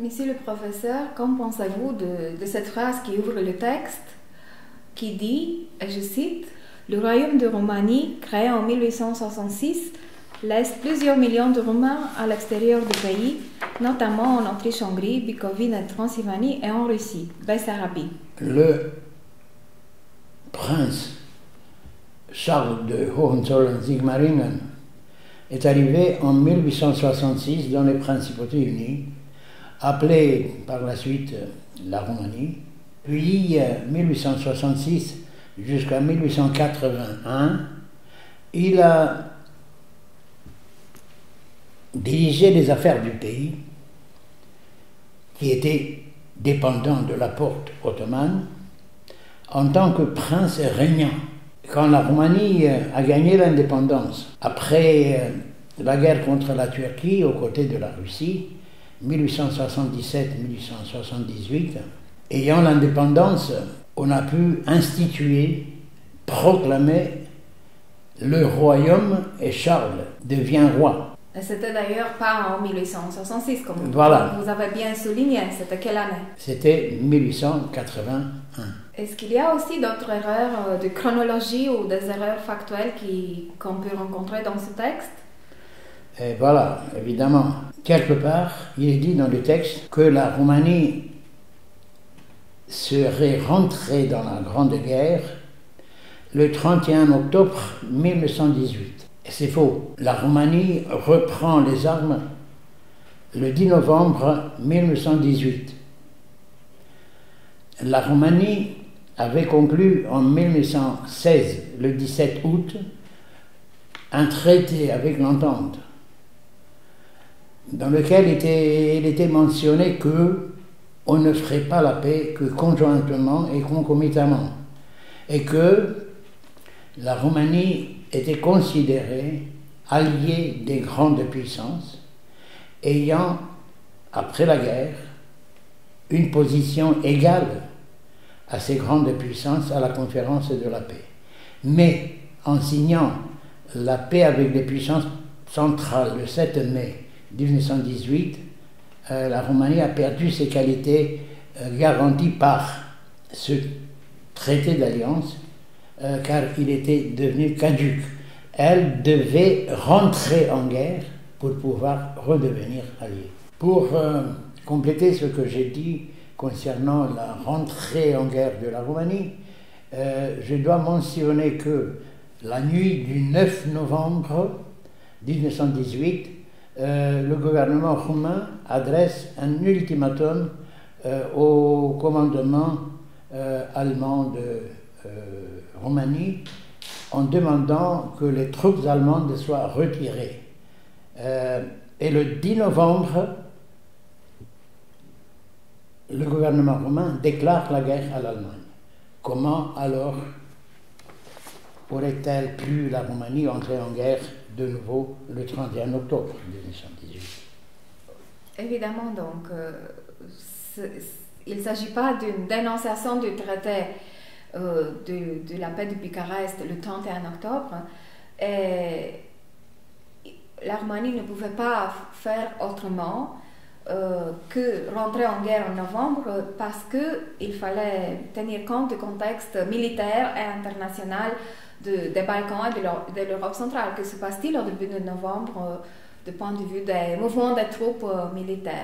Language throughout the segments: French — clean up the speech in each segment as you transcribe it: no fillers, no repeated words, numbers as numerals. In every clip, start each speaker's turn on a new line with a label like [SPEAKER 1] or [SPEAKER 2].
[SPEAKER 1] Monsieur le professeur, qu'en pensez-vous de cette phrase qui ouvre le texte, qui dit, et je cite, « Le royaume de Roumanie, créé en 1866, laisse plusieurs millions de Roumains à l'extérieur du pays, notamment en Autriche-Hongrie, Bucovine et Transylvanie et en Russie, Bessarabie. »
[SPEAKER 2] Le prince Charles de Hohenzollern-Sigmaringen est arrivé en 1866 dans les Principautés unies, appelé par la suite la Roumanie, puis 1866 jusqu'à 1881, il a dirigé les affaires du pays, qui était dépendant de la porte ottomane, en tant que prince régnant. Quand la Roumanie a gagné l'indépendance, après la guerre contre la Turquie aux côtés de la Russie, 1877-1878, ayant l'indépendance, on a pu instituer, proclamer le royaume et Charles devient roi.
[SPEAKER 1] Et c'était d'ailleurs pas en 1866, comme
[SPEAKER 2] voilà.
[SPEAKER 1] Vous avez bien souligné. C'était quelle année?
[SPEAKER 2] C'était 1881.
[SPEAKER 1] Est-ce qu'il y a aussi d'autres erreurs de chronologie ou des erreurs factuelles qu'on peut rencontrer dans ce texte?
[SPEAKER 2] Et voilà, évidemment. Quelque part, il est dit dans le texte que la Roumanie serait rentrée dans la Grande Guerre le 31 octobre 1918. Et c'est faux. La Roumanie reprend les armes le 10 novembre 1918. La Roumanie avait conclu en 1916, le 17 août, un traité avec l'Entente, dans lequel il était mentionné qu'on ne ferait pas la paix que conjointement et concomitamment, et que la Roumanie était considérée alliée des grandes puissances, ayant, après la guerre, une position égale à ces grandes puissances à la conférence de la paix. Mais en signant la paix avec les puissances centrales le 7 mai 1918, la Roumanie a perdu ses qualités garanties par ce traité d'alliance, car il était devenu caduc. Elle devait rentrer en guerre pour pouvoir redevenir alliée. Pour compléter ce que j'ai dit concernant la rentrée en guerre de la Roumanie, je dois mentionner que la nuit du 9 novembre 1918, le gouvernement roumain adresse un ultimatum au commandement allemand de Roumanie en demandant que les troupes allemandes soient retirées. Et le 10 novembre, le gouvernement roumain déclare la guerre à l'Allemagne. Comment alors aurait-elle pu, la Roumanie, entrer en guerre de nouveau le 31 octobre 1918?
[SPEAKER 1] Évidemment, donc, il ne s'agit pas d'une dénonciation du traité de la paix de Bucarest le 31 octobre. Et la Roumanie ne pouvait pas faire autrement que rentrer en guerre en novembre parce qu'il fallait tenir compte du contexte militaire et international des Balkans et de l'Europe centrale. Que se passe-t-il au début de novembre du point de vue des mouvements des troupes militaires?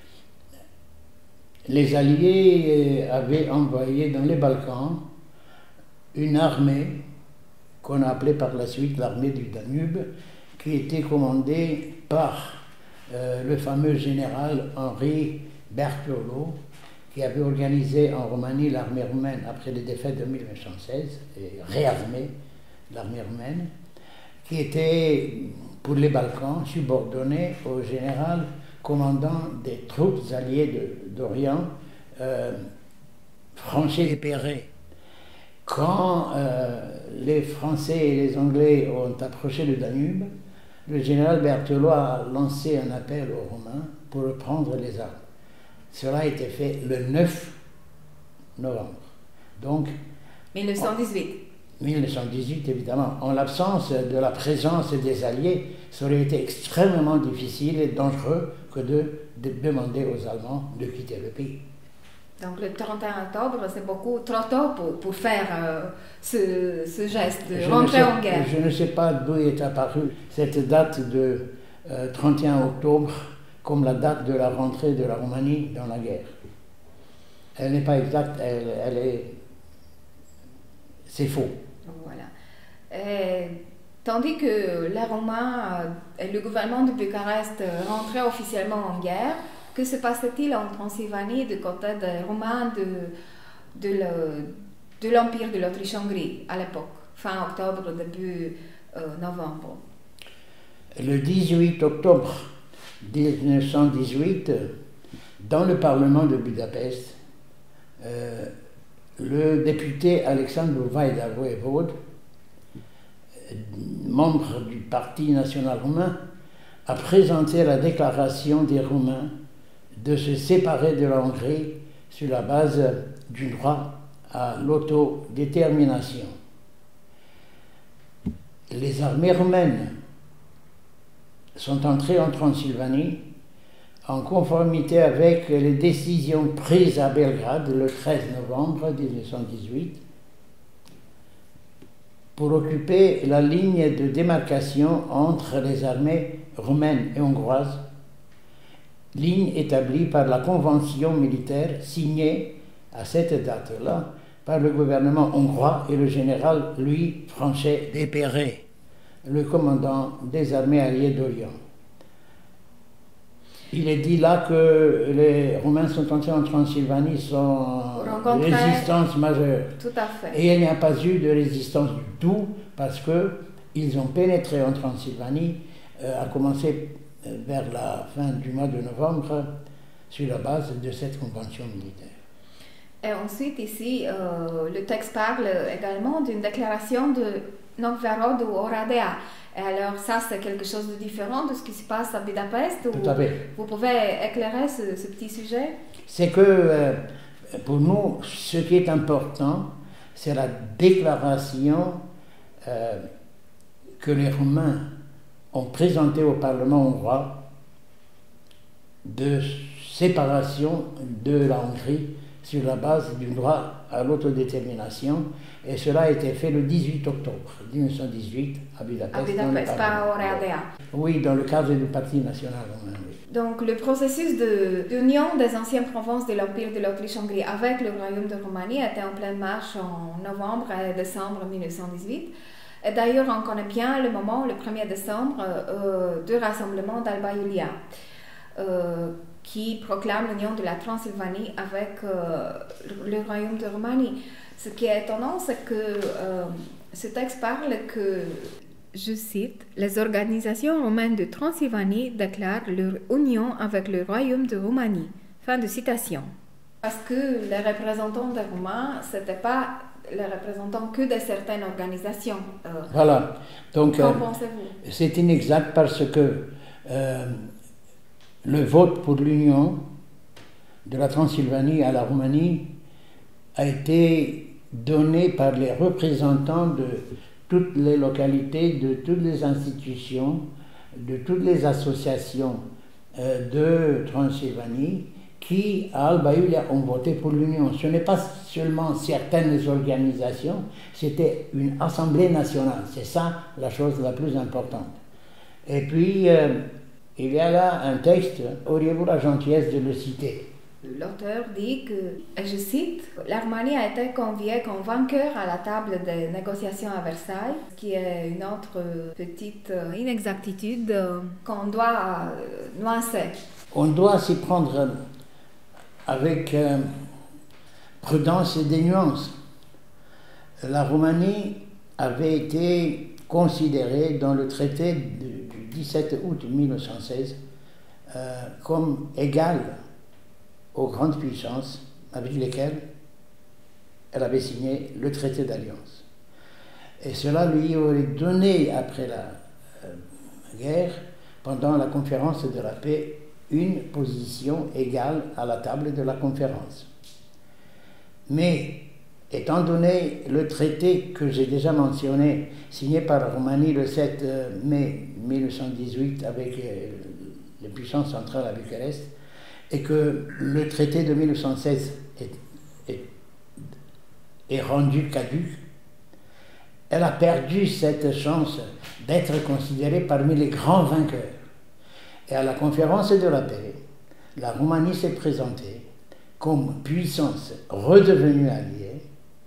[SPEAKER 2] Les Alliés avaient envoyé dans les Balkans une armée qu'on a appelée par la suite l'armée du Danube, qui était commandée par le fameux général Henri Berthelot, qui avait organisé en Roumanie l'armée roumaine après les défaites de 1916 et réarmé l'armée roumaine, qui était pour les Balkans subordonné au général commandant des troupes alliées d'Orient, Franchet et Perret. Quand les Français et les Anglais ont approché le Danube, le général Berthelot a lancé un appel aux Romains pour reprendre les armes. Cela a été fait le 9 novembre. Donc,
[SPEAKER 1] 1918.
[SPEAKER 2] 1918, évidemment. En l'absence de la présence des Alliés, ça aurait été extrêmement difficile et dangereux que de demander aux Allemands de quitter le pays.
[SPEAKER 1] Donc le 31 octobre, c'est beaucoup trop tôt pour faire ce geste de rentrer en guerre.
[SPEAKER 2] Je ne sais pas d'où est apparue cette date de 31 octobre comme la date de la rentrée de la Roumanie dans la guerre. Elle n'est pas exacte, c'est faux.
[SPEAKER 1] Voilà. Tandis que les Roumains et le gouvernement de Bucarest rentraient officiellement en guerre, que se passait-il en Transylvanie du côté des Roumains de l'Empire de l'Autriche-Hongrie à l'époque, fin octobre, début novembre?
[SPEAKER 2] Le 18 octobre 1918, dans le Parlement de Budapest, le député Alexandru Vaida-Voevod, membre du Parti national roumain, a présenté la déclaration des Roumains de se séparer de la Hongrie sur la base du droit à l'autodétermination. Les armées roumaines sont entrées en Transylvanie en conformité avec les décisions prises à Belgrade le 13 novembre 1918 pour occuper la ligne de démarcation entre les armées roumaines et hongroises, ligne établie par la convention militaire signée à cette date-là par le gouvernement hongrois et le général Louis Franchet d'Épéré, le commandant des armées alliées d'Orient. Il est dit là que les Roumains sont entrés en Transylvanie sans résistance majeure.
[SPEAKER 1] Tout à fait.
[SPEAKER 2] Et il n'y a pas eu de résistance du tout parce qu'ils ont pénétré en Transylvanie, à commencer vers la fin du mois de novembre, sur la base de cette convention militaire.
[SPEAKER 1] Et ensuite, ici, le texte parle également d'une déclaration de Novgorod ou Oradea. Et alors, ça, c'est quelque chose de différent de ce qui se passe à Budapest.
[SPEAKER 2] Tout à fait.
[SPEAKER 1] Vous pouvez éclairer ce petit sujet?
[SPEAKER 2] C'est que, pour nous, ce qui est important, c'est la déclaration que les Roumains ont présentée au Parlement hongrois de séparation de la Hongrie sur la base du droit à l'autodétermination, et cela a été fait le 18 octobre 1918 à Budapest.
[SPEAKER 1] À Budapest, pas à Oradea.
[SPEAKER 2] Oui, dans le cadre du Parti national roumain. Oui.
[SPEAKER 1] Donc le processus d'union des anciennes provinces de l'Empire de l'Autriche-Hongrie avec le Royaume de Roumanie était en pleine marche en novembre et décembre 1918. Et d'ailleurs, on connaît bien le moment, le 1er décembre, du rassemblement d'Alba Iulia, qui proclame l'union de la Transylvanie avec le Royaume de Roumanie. Ce qui est étonnant, c'est que ce texte parle que, je cite, « Les organisations roumaines de Transylvanie déclarent leur union avec le Royaume de Roumanie ». Fin de citation. Parce que les représentants des Roumains, ce n'étaient pas les représentants que de certaines organisations.
[SPEAKER 2] Voilà. Donc,
[SPEAKER 1] qu'en pensez-vous?
[SPEAKER 2] C'est inexact parce que le vote pour l'union de la Transylvanie à la Roumanie a été donné par les représentants de toutes les localités, de toutes les institutions, de toutes les associations de Transylvanie qui, à Alba Iulia, ont voté pour l'union. Ce n'est pas seulement certaines organisations, c'était une assemblée nationale. C'est ça la chose la plus importante. Et puis, il y a là un texte, auriez-vous la gentillesse de le citer?
[SPEAKER 1] L'auteur dit que, et je cite, « L'Arménie a été conviée comme vainqueur à la table des négociations à Versailles », qui est une autre petite inexactitude qu'on doit nuancer.
[SPEAKER 2] On doit s'y prendre avec prudence et des nuances. La Roumanie avait été considérée dans le traité du 17 août 1916 comme égale aux grandes puissances avec lesquelles elle avait signé le traité d'alliance. Et cela lui aurait donné, après la guerre, pendant la conférence de la paix, une position égale à la table de la conférence. Mais étant donné le traité que j'ai déjà mentionné, signé par la Roumanie le 7 mai 1918 avec les puissances centrales à Bucarest, et que le traité de 1916 est rendu caduc, elle a perdu cette chance d'être considérée parmi les grands vainqueurs. Et à la conférence de la paix, la Roumanie s'est présentée comme puissance redevenue alliée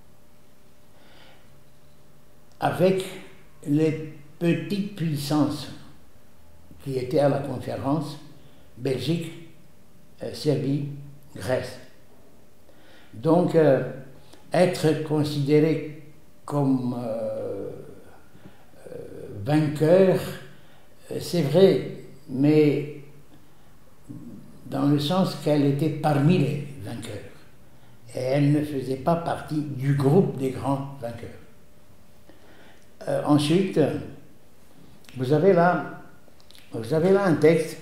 [SPEAKER 2] avec les petites puissances qui étaient à la conférence, Belgique, Serbie, Grèce. Donc, être considéré comme vainqueur, c'est vrai, mais dans le sens qu'elle était parmi les vainqueurs. Et elle ne faisait pas partie du groupe des grands vainqueurs. Ensuite, vous avez là un texte.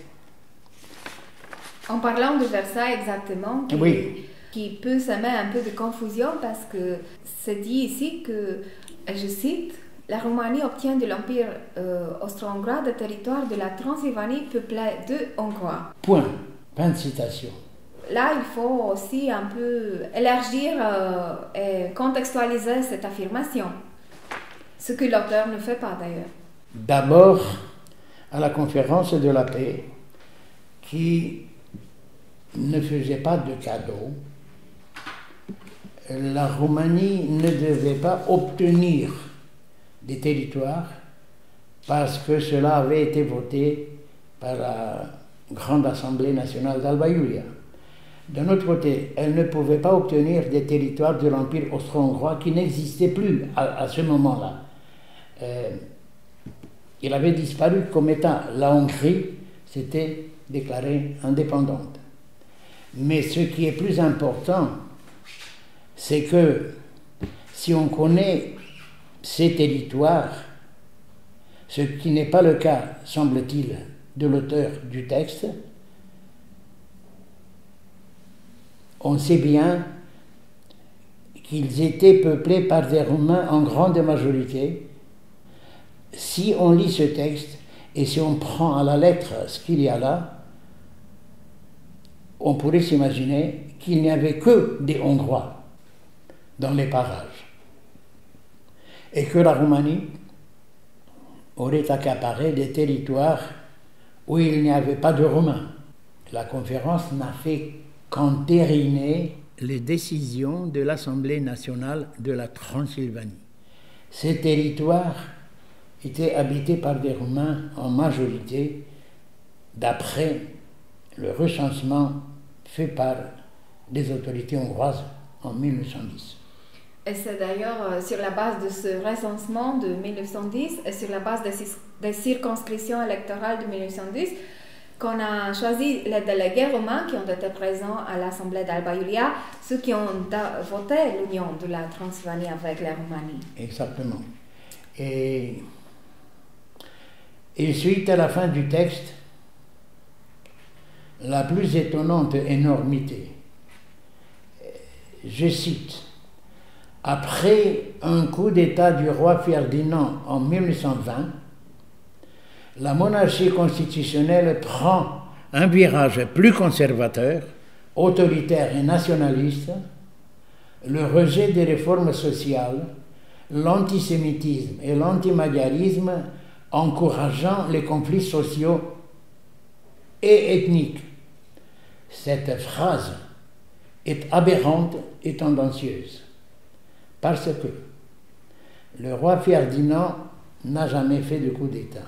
[SPEAKER 1] En parlant de Versailles exactement,
[SPEAKER 2] Oui.
[SPEAKER 1] Qui peut semer un peu de confusion parce que c'est dit ici que, je cite, la Roumanie obtient de l'Empire austro-hongrois des territoires de la Transylvanie peuplés de Hongrois.
[SPEAKER 2] Point. Fin de citation.
[SPEAKER 1] Là, il faut aussi un peu élargir et contextualiser cette affirmation, ce que l'auteur ne fait pas d'ailleurs.
[SPEAKER 2] D'abord, à la conférence de la paix, qui ne faisait pas de cadeaux, la Roumanie ne devait pas obtenir des territoires parce que cela avait été voté par la Grande Assemblée nationale d'Alba Iulia. D'un autre côté, elle ne pouvait pas obtenir des territoires de l'Empire austro-hongrois qui n'existaient plus à ce moment-là. Il avait disparu comme État. La Hongrie s'était déclarée indépendante. Mais ce qui est plus important, c'est que si on connaît ces territoires, ce qui n'est pas le cas, semble-t-il, de l'auteur du texte, on sait bien qu'ils étaient peuplés par des Roumains en grande majorité. Si on lit ce texte et si on prend à la lettre ce qu'il y a là, on pourrait s'imaginer qu'il n'y avait que des Hongrois dans les parages et que la Roumanie aurait accaparé des territoires où il n'y avait pas de Roumains. La conférence n'a fait qu'entériner les décisions de l'Assemblée nationale de la Transylvanie. Ces territoires étaient habités par des Roumains en majorité, d'après le recensement fait par les autorités hongroises en 1910.
[SPEAKER 1] Et c'est d'ailleurs sur la base de ce recensement de 1910 et sur la base des circonscriptions électorales de 1910 qu'on a choisi les délégués roumains qui ont été présents à l'Assemblée d'Alba Iulia, ceux qui ont voté l'union de la Transylvanie avec la Roumanie.
[SPEAKER 2] Exactement. Et suite à la fin du texte, la plus étonnante énormité, je cite, « Après un coup d'État du roi Ferdinand en 1920, la monarchie constitutionnelle prend un virage plus conservateur, autoritaire et nationaliste, le rejet des réformes sociales, l'antisémitisme et l'antimaďarisme encourageant les conflits sociaux et ethniques. Cette phrase est aberrante et tendancieuse parce que le roi Ferdinand n'a jamais fait de coup d'État.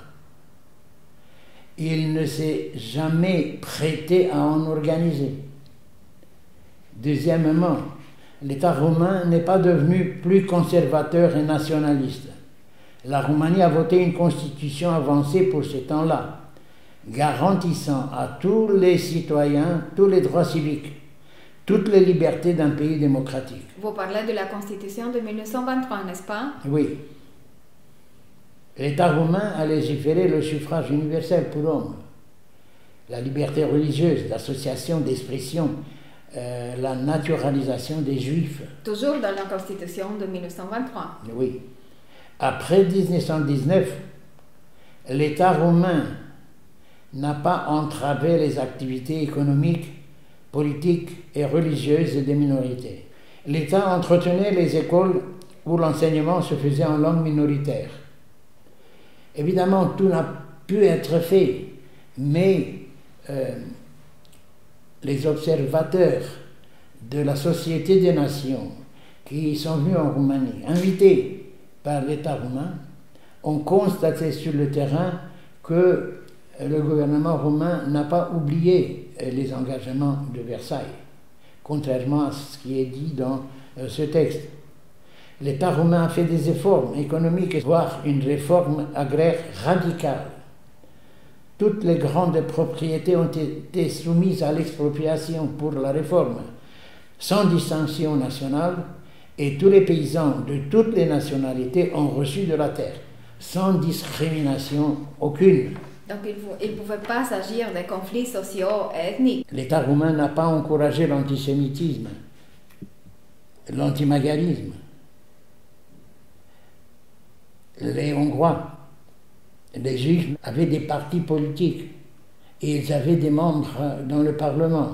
[SPEAKER 2] Il ne s'est jamais prêté à en organiser. Deuxièmement, l'État roumain n'est pas devenu plus conservateur et nationaliste. La Roumanie a voté une constitution avancée pour ce temps-là, garantissant à tous les citoyens tous les droits civiques, toutes les libertés d'un pays démocratique.
[SPEAKER 1] Vous parlez de la Constitution de 1923, n'est-ce pas?
[SPEAKER 2] Oui. L'État roumain a légiféré le suffrage universel pour l'homme, la liberté religieuse, l'association, d'expression, la naturalisation des Juifs.
[SPEAKER 1] Toujours dans la Constitution de 1923.
[SPEAKER 2] Oui. Après 1919, l'État romain n'a pas entravé les activités économiques, politiques et religieuses des minorités. L'État entretenait les écoles où l'enseignement se faisait en langue minoritaire. Évidemment, tout n'a pu être fait, mais les observateurs de la Société des Nations qui sont venus en Roumanie, invités par l'État roumain, ont constaté sur le terrain que le gouvernement roumain n'a pas oublié les engagements de Versailles, contrairement à ce qui est dit dans ce texte. L'État roumain a fait des efforts économiques, voire une réforme agraire radicale. Toutes les grandes propriétés ont été soumises à l'expropriation pour la réforme, sans distinction nationale, et tous les paysans de toutes les nationalités ont reçu de la terre, sans discrimination aucune.
[SPEAKER 1] Donc il ne pouvait pas s'agir de conflits sociaux et ethniques.
[SPEAKER 2] L'État roumain n'a pas encouragé l'antisémitisme, l'antimagarisme. Les Hongrois, les Juifs avaient des partis politiques et ils avaient des membres dans le Parlement.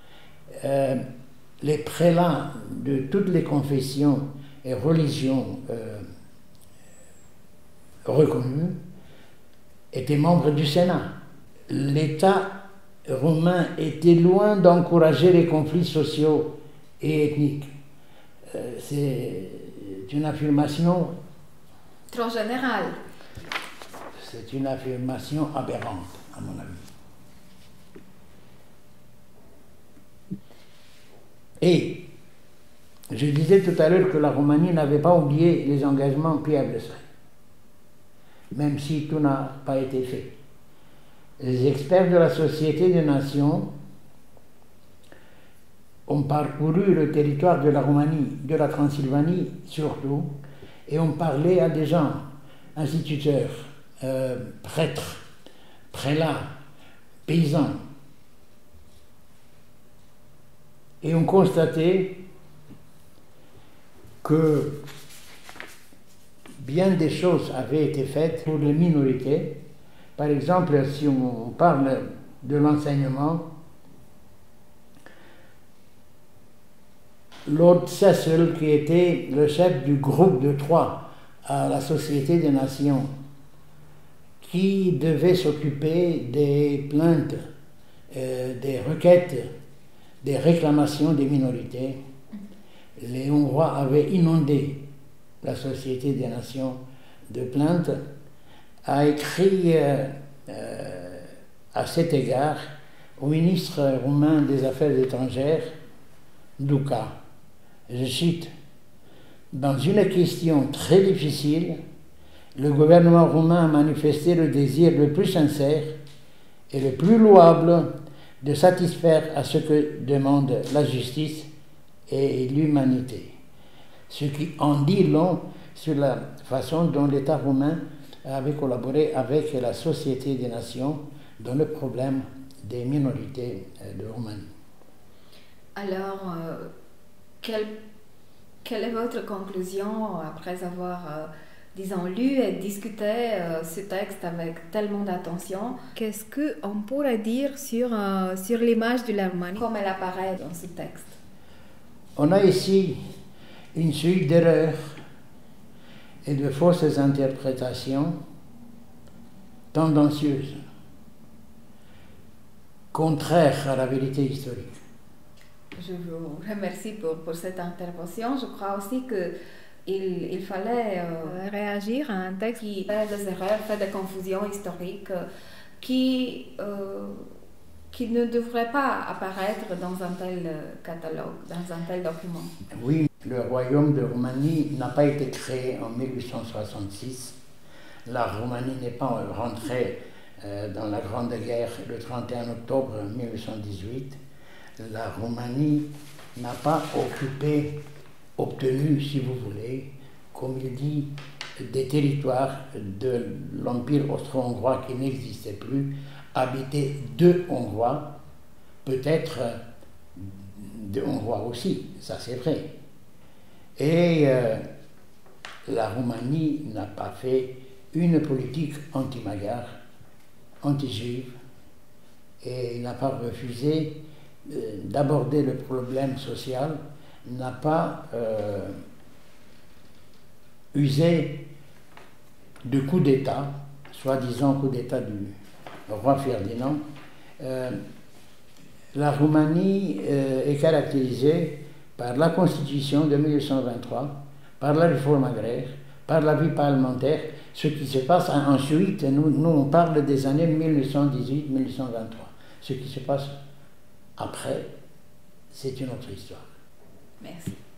[SPEAKER 2] Les prélats de toutes les confessions et religions reconnues étaient membres du Sénat. L'État roumain était loin d'encourager les conflits sociaux et ethniques. C'est une affirmation
[SPEAKER 1] trop générale.
[SPEAKER 2] C'est une affirmation aberrante, à mon avis. Et je disais tout à l'heure que la Roumanie n'avait pas oublié les engagements pris à Versailles, même si tout n'a pas été fait. Les experts de la Société des Nations ont parcouru le territoire de la Roumanie, de la Transylvanie surtout, et ont parlé à des gens, instituteurs, prêtres, prélats, paysans, et ont constaté que bien des choses avaient été faites pour les minorités. Par exemple, si on parle de l'enseignement, Lord Cecil, qui était le chef du groupe de 3 à la Société des Nations, qui devait s'occuper des plaintes, des requêtes, des réclamations des minorités. Les Hongrois avaient inondé la Société des Nations de plaintes, a écrit à cet égard au ministre roumain des Affaires étrangères, Duca. Je cite: « Dans une question très difficile, le gouvernement roumain a manifesté le désir le plus sincère et le plus louable de satisfaire à ce que demandent la justice et l'humanité. » Ce qui en dit long sur la façon dont l'État roumain avait collaboré avec la Société des Nations dans le problème des minorités de Roumanie.
[SPEAKER 1] Alors, quelle est votre conclusion après avoir, disons, lu et discuté ce texte avec tellement d'attention? Qu'est-ce qu'on pourrait dire sur l'image de la Roumanie, comme elle apparaît dans ce texte?
[SPEAKER 2] On a ici une suite d'erreurs et de fausses interprétations tendancieuses, contraires à la vérité historique.
[SPEAKER 1] Je vous remercie pour cette intervention. Je crois aussi qu'il fallait réagir à un texte qui fait des erreurs, fait des confusions historiques, qui ne devrait pas apparaître dans un tel catalogue, dans un tel document.
[SPEAKER 2] Oui, le royaume de Roumanie n'a pas été créé en 1866. La Roumanie n'est pas rentrée dans la Grande Guerre le 31 octobre 1818. La Roumanie n'a pas obtenu, si vous voulez, comme il dit, des territoires de l'Empire austro-hongrois qui n'existait plus, habité de Hongrois, peut-être de Hongrois aussi, ça c'est vrai. Et la Roumanie n'a pas fait une politique anti-magyare, anti-juive, et n'a pas refusé d'aborder le problème social, n'a pas usé de coup d'État, soi-disant coup d'État du roi Ferdinand. La Roumanie est caractérisée par la Constitution de 1823, par la réforme agraire, par la vie parlementaire. Ce qui se passe ensuite, nous on parle des années 1918-1923. Ce qui se passe après, c'est une autre histoire.
[SPEAKER 1] Merci.